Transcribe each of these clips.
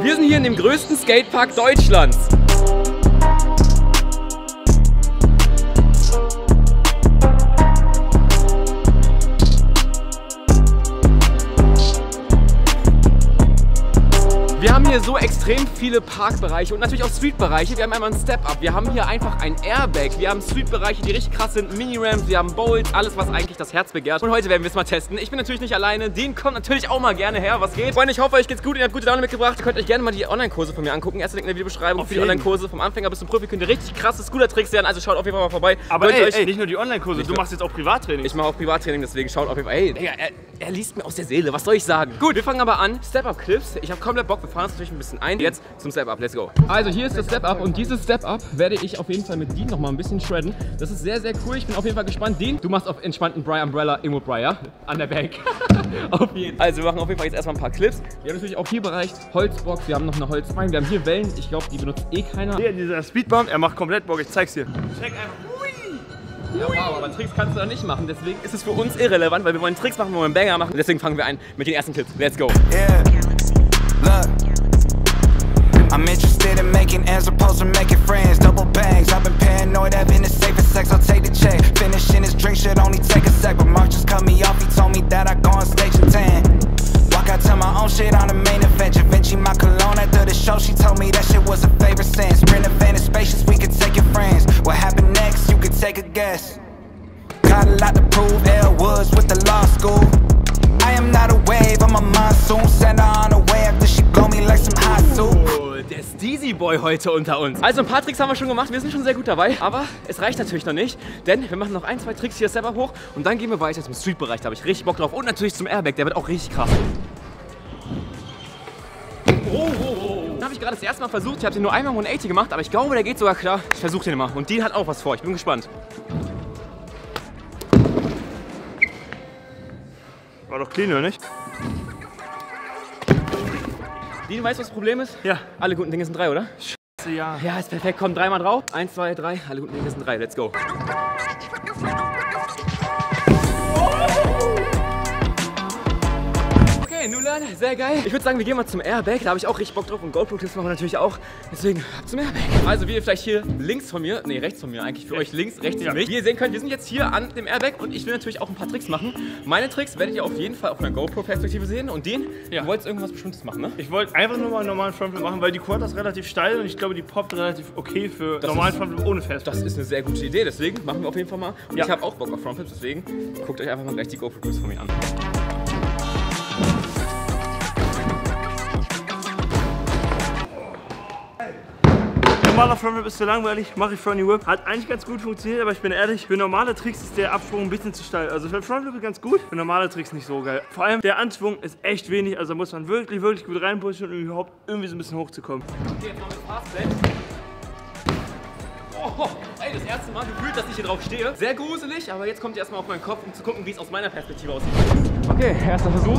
Wir sind hier in dem größten Skatepark Deutschlands. Wir haben hier so extrem viele Parkbereiche und natürlich auch Streetbereiche. Wir haben einmal ein Step-Up, wir haben hier einfach ein Airbag, wir haben Streetbereiche, die richtig krass sind, Mini-Ramps, wir haben Bowls, alles, was eigentlich das Herz begehrt. Und heute werden wir es mal testen. Ich bin natürlich nicht alleine, den kommt natürlich auch mal gerne her. Was geht? Freunde, ich hoffe, euch geht's gut, ihr habt gute Laune mitgebracht. Ihr könnt euch gerne mal die Online-Kurse von mir angucken. Erster Link in der Videobeschreibung für die Online-Kurse. Vom Anfänger bis zum Profi könnt ihr richtig krasse Scooter-Tricks lernen, also schaut auf jeden Fall mal vorbei. Aber ey, nicht nur die Online-Kurse, du machst jetzt auch Privattraining. Ich mache auch Privattraining, deswegen schaut auf jeden Fall. Ey, er liest mir aus der Seele, was soll ich sagen? Gut, wir fangen aber an. Step-Up-Clips. Ich habe komplett Bock, wir fahren uns natürlich ein bisschen ein. Jetzt zum Step-Up, let's go. Also hier ist das Step-Up und dieses Step-Up werde ich auf jeden Fall mit Dean noch mal ein bisschen shredden. Das ist sehr, sehr cool. Ich bin auf jeden Fall gespannt. Dean, du machst auf entspannten Bry Umbrella Emo Bry, ja? An der Bank. Auf jeden Fall. Also wir machen auf jeden Fall jetzt erstmal ein paar Clips. Wir haben natürlich auch hier Bereich Holzbox, wir haben noch eine Holzbein, wir haben hier Wellen. Ich glaube, die benutzt eh keiner. Hier, dieser Speedbump, er macht komplett Bock, ich zeig's dir. Check einfach. Ja, wow, aber Tricks kannst du da nicht machen, deswegen ist es für uns irrelevant, weil wir wollen Tricks machen, wir wollen Banger machen. Deswegen fangen wir an mit den ersten Clips. Let's go. Yeah. Look. I'm interested in making ends opposed to making friends. Double bangs, I've been paranoid, having the safest sex. I'll take the check. Finishing this drink should only take a sec. But Mark just cut me off, he told me that I go on stage in 10. Walk out to my own shit on the main event. Vinci my cologne after the show, she told me that shit was a favorite sense. Sprint event is spacious, we could take your friends. What happened next, you could take a guess. Got a lot to prove, L Woods with the law school. I am not a wave, I'm a monsoon. Send her on a way after she blow me like some hot soup. Der Steezy Boy heute unter uns. Also ein paar Tricks haben wir schon gemacht, wir sind schon sehr gut dabei, aber es reicht natürlich noch nicht, denn wir machen noch ein, zwei Tricks hier selber hoch und dann gehen wir weiter zum Street-Bereich, da habe ich richtig Bock drauf und natürlich zum Airbag, der wird auch richtig krass. Den habe ich gerade das erste Mal versucht, ich habe den nur einmal 180 gemacht, aber ich glaube, der geht sogar klar. Ich versuche den mal und Dean hat auch was vor, ich bin gespannt. War doch clean, oder nicht? Dean, weißt du, was das Problem ist? Ja. Alle guten Dinge sind drei, oder? Scheiße, ja. Ja, ist perfekt. Komm, dreimal drauf. 1, 2, 3. Alle guten Dinge sind drei. Let's go. Okay, Nulan, sehr geil. Ich würde sagen, wir gehen mal zum Airbag. Da habe ich auch richtig Bock drauf und GoPro-Clips machen wir natürlich auch. Deswegen ab zum Airbag. Also wie ihr vielleicht hier links von mir, nee, rechts von mir eigentlich, für euch links, rechts für mich. Wie ihr sehen könnt, wir sind jetzt hier an dem Airbag und ich will natürlich auch ein paar Tricks machen. Meine Tricks werdet ihr auf jeden Fall auf einer GoPro-Perspektive sehen. Und den, du wolltest irgendwas Bestimmtes machen, ne? Ich wollte einfach nur mal einen normalen Frontflip machen, weil die Quad ist relativ steil und ich glaube, die poppt relativ okay für normalen Frontflip ohne Fest. Das ist eine sehr gute Idee, deswegen machen wir auf jeden Fall mal. Und ich habe auch Bock auf Frontflips, deswegen guckt euch einfach mal gleich die GoPro-Clips von mir an. Normaler Frontflip ist zu langweilig, mache ich Fronty Whip. Hat eigentlich ganz gut funktioniert, aber ich bin ehrlich, für normale Tricks ist der Absprung ein bisschen zu steil. Also für Frontflip ganz gut, für normale Tricks nicht so geil. Vor allem der Anschwung ist echt wenig, also da muss man wirklich, wirklich gut reinpushen, um überhaupt irgendwie so ein bisschen hochzukommen. Okay, jetzt noch mit Fastback. Oh, ey, das erste Mal gefühlt, dass ich hier drauf stehe. Sehr gruselig, aber jetzt kommt ihr erstmal auf meinen Kopf, um zu gucken, wie es aus meiner Perspektive aussieht. Okay, erster Versuch.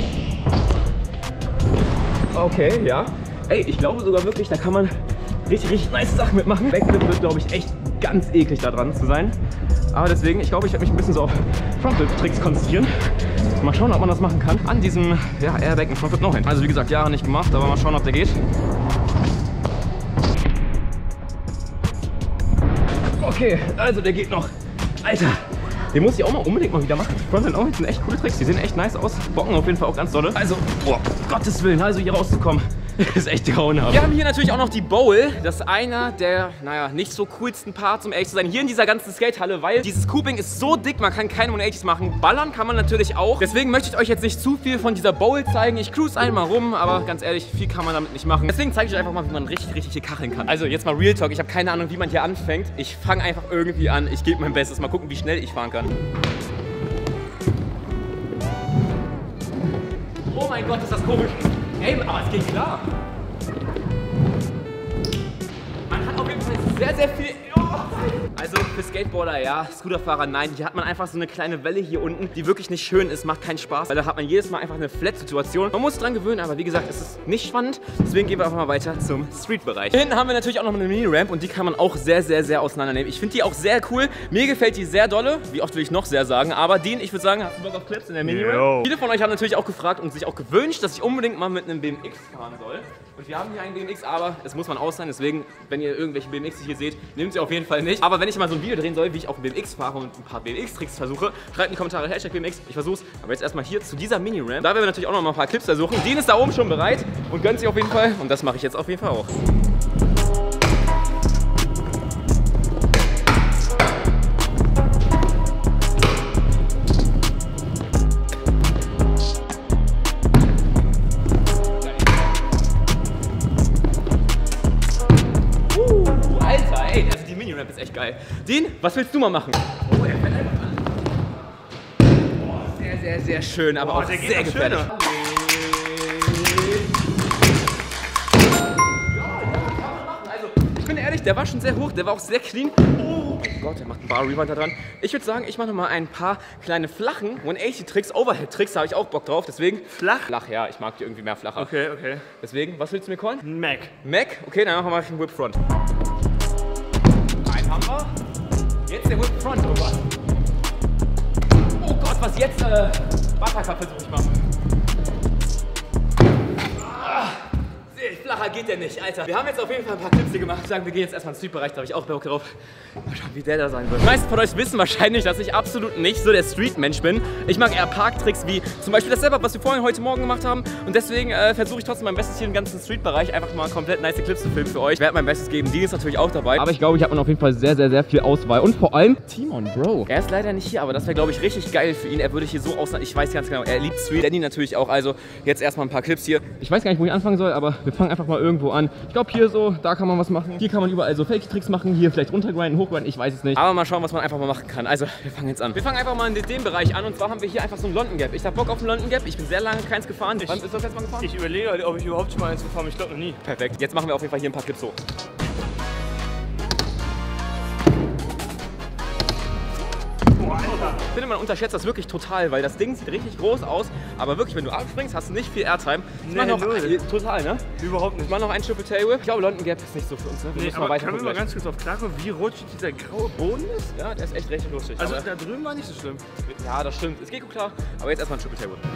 Okay, ja. Ey, ich glaube sogar wirklich, da kann man richtig nice Sachen mitmachen. Backflip wird, glaube ich, echt ganz eklig da dran zu sein. Aber deswegen, ich glaube, ich werde mich ein bisschen so auf Frontflip-Tricks konzentrieren. Mal schauen, ob man das machen kann. An diesem Airbag und Frontflip noch hin. Also wie gesagt, Jahre nicht gemacht, aber mal schauen, ob der geht. Okay, also der geht noch. Alter, den muss ich auch mal unbedingt mal wieder machen. Frontflip auch sind echt coole Tricks, die sehen echt nice aus. Bocken auf jeden Fall auch ganz dolle. Also, boah, Gottes Willen, also hier rauszukommen. Ist echt grauenhaft. Wir haben hier natürlich auch noch die Bowl. Das ist einer der, naja, nicht so coolsten Parts, um ehrlich zu sein, hier in dieser ganzen Skatehalle, weil dieses Scooping ist so dick, man kann keine 180s machen. Ballern kann man natürlich auch. Deswegen möchte ich euch jetzt nicht zu viel von dieser Bowl zeigen. Ich cruise einmal rum, aber ganz ehrlich, viel kann man damit nicht machen. Deswegen zeige ich euch einfach mal, wie man richtig hier kacheln kann. Also jetzt mal Real Talk. Ich habe keine Ahnung, wie man hier anfängt. Ich fange einfach irgendwie an. Ich gebe mein Bestes. Mal gucken, wie schnell ich fahren kann. Oh mein Gott, ist das komisch. Ey, aber es geht klar. Man hat auf jeden Fall sehr viel... Oh, Also für Skateboarder ja, Scooterfahrer nein. Hier hat man einfach so eine kleine Welle hier unten, die wirklich nicht schön ist, macht keinen Spaß, weil da hat man jedes Mal einfach eine Flat-Situation. Man muss sich dran gewöhnen, aber wie gesagt, es ist nicht spannend. Deswegen gehen wir einfach mal weiter zum Street-Bereich. Hier hinten haben wir natürlich auch noch eine Mini-Ramp und die kann man auch sehr, sehr, sehr auseinandernehmen. Ich finde die auch sehr cool. Mir gefällt die sehr dolle. Wie oft will ich noch sehr sagen, aber Dean, ich würde sagen, hast du Bock auf Clips in der Mini-Ramp? Viele von euch haben natürlich auch gefragt und sich auch gewünscht, dass ich unbedingt mal mit einem BMX fahren soll. Und wir haben hier einen BMX, aber es muss man aus sein. Deswegen, wenn ihr irgendwelche BMX hier seht, nehmt sie auf jeden Fall nicht. Aber wenn ich mal so ein Video drehen soll, wie ich auf dem BMX fahre und ein paar BMX-Tricks versuche, schreibt in die Kommentare Hashtag BMX, ich versuch's. Aber jetzt erstmal hier zu dieser Mini-Ramp. Da werden wir natürlich auch noch mal ein paar Clips versuchen. Dean ist da oben schon bereit und gönnt sich auf jeden Fall. Und das mache ich jetzt auf jeden Fall auch. Alter, ey, also die Mini-Ramp ist echt geil. Dean, was willst du mal machen? Oh, er fällt einfach an. Boah, sehr, sehr, sehr schön, aber auch sehr gefährlich. Ich bin ehrlich, der war schon sehr hoch, der war auch sehr clean. Oh Gott, der macht einen Bar-Rewind da dran. Ich würde sagen, ich mache noch mal ein paar kleine flachen 180-Tricks, Overhead-Tricks, da habe ich auch Bock drauf. Deswegen Flach? Flach, ja, ich mag die irgendwie mehr flacher. Okay, okay. Deswegen, was willst du mir callen? Mac. Mac? Okay, dann machen wir mal einen Whip Front. Einen haben wir. Jetzt der Whip Front, oh Gott. Oh Gott, was jetzt? Buttercup versuche ich mal. Flacher geht der nicht, Alter. Wir haben jetzt auf jeden Fall ein paar Clips hier gemacht. Ich sage, wir gehen jetzt erstmal in den Street-Bereich, da habe ich auch Bock drauf. Mal schauen, wie der da sein wird. Die meisten von euch wissen wahrscheinlich, dass ich absolut nicht so der Street-Mensch bin. Ich mag eher Parktricks wie zum Beispiel das Setup, was wir vorhin heute Morgen gemacht haben. Und deswegen versuche ich trotzdem mein Bestes hier im ganzen Street-Bereich einfach mal komplett nice Clips zu filmen für euch. Ich werde mein Bestes geben. Dean ist natürlich auch dabei. Aber ich glaube, ich habe auf jeden Fall sehr, sehr, sehr viel Auswahl. Und vor allem Timon, Bro. Er ist leider nicht hier, aber das wäre, glaube ich, richtig geil für ihn. Er würde hier so aussehen. Ich weiß ganz genau, er liebt Street. Danny natürlich auch. Also jetzt erstmal ein paar Clips hier. Ich weiß gar nicht, wo ich anfangen soll, aber wir fangen einfach mal irgendwo an. Ich glaube hier so, da kann man was machen. Hier kann man überall so Fake-Tricks machen. Hier vielleicht runtergrinden, hochgrinden, ich weiß es nicht. Aber mal schauen, was man einfach mal machen kann. Also, wir fangen jetzt an. Wir fangen einfach mal in dem Bereich an. Und zwar haben wir hier einfach so ein London Gap. Ich hab Bock auf ein London Gap. Ich bin sehr lange keins gefahren. Wann bist du das letzte Mal gefahren? Ich überlege, ob ich überhaupt schon mal eins gefahren bin. Ich glaube noch nie. Perfekt. Jetzt machen wir auf jeden Fall hier ein paar Clips hoch. Ich finde, man unterschätzt das wirklich total, weil das Ding sieht richtig groß aus, aber wirklich, wenn du abspringst, hast du nicht viel Airtime. Total, ne? Überhaupt nicht. Ich mache noch einen Triple Tail Whip. Ich glaube, London Gap ist nicht so für uns, ne? Wir müssen mal weiter können wir mal ganz kurz auf klarkommen, wie rutschig dieser graue Boden ist? Ja, der ist echt recht lustig. Also da drüben war nicht so schlimm. Ja, das stimmt. Es geht gut klar, aber jetzt erstmal ein Triple Tail Whip.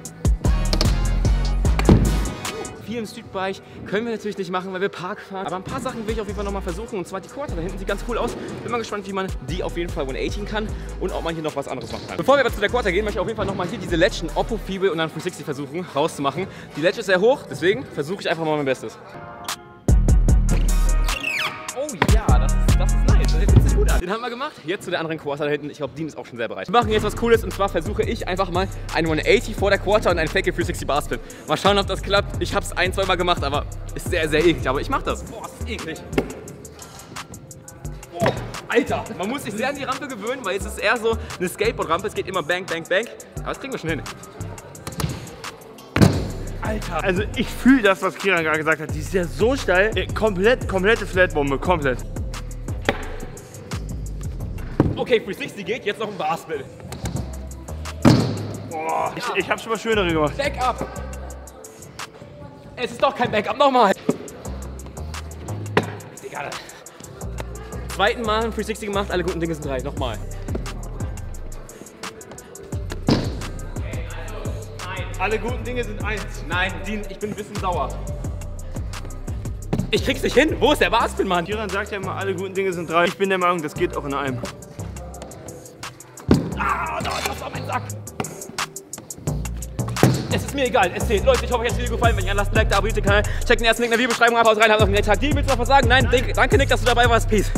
Hier im Streetbereich können wir natürlich nicht machen, weil wir Park fahren. Aber ein paar Sachen will ich auf jeden Fall noch mal versuchen. Und zwar die Quarter. Da hinten sieht ganz cool aus. Bin mal gespannt, wie man die auf jeden Fall 180 kann und ob man hier noch was anderes machen kann. Bevor wir aber zu der Quarter gehen, möchte ich auf jeden Fall noch mal hier diese Ledge, Oppo Feeble und dann 360 versuchen rauszumachen. Die Ledge ist sehr hoch, deswegen versuche ich einfach mal mein Bestes. Oh ja, das ist nice. Das fühlt sich gut an. Den haben wir gemacht. Jetzt zu der anderen Quarter da hinten. Ich glaube, Dean ist auch schon sehr bereit. Wir machen jetzt was Cooles und zwar versuche ich einfach mal einen 180 vor der Quarter und einen Fake 360 Bar Spin. Mal schauen, ob das klappt. Ich habe es ein-, zweimal gemacht, aber ist sehr, sehr eklig. Aber ich mache das. Boah, ist eklig. Oh, Alter, man muss sich sehr an die Rampe gewöhnen, weil es ist eher so eine Skateboard-Rampe. Es geht immer bang, bang, bang. Aber das kriegen wir schon hin. Alter, also ich fühle das, was Kiran gerade gesagt hat. Die ist ja so steil. Komplette Flatbombe, komplett. Okay, 360 geht, jetzt noch ein Barspin. Boah, ich habe schon mal schönere gemacht. Backup. Es ist doch kein Backup, nochmal. Egal. Zweiten Mal ein 360 gemacht, alle guten Dinge sind 3. Nochmal. Alle guten Dinge sind 1. Nein, Dean, ich bin ein bisschen sauer. Ich krieg's nicht hin. Wo ist der Barspin, Mann? Kiran sagt ja immer, alle guten Dinge sind 3. Ich bin der Meinung, das geht auch in einem. Ah, das war mein Sack. Es ist mir egal, es zählt. Leute, ich hoffe, euch hat das Video gefallen. Wenn ja, lasst ein Like da, abonniert den Kanal. Checkt den ersten Link in der Videobeschreibung ab. Haut rein, habt noch einen Tag. Die willst du noch was sagen? Nein, danke Nick, dass du dabei warst. Peace.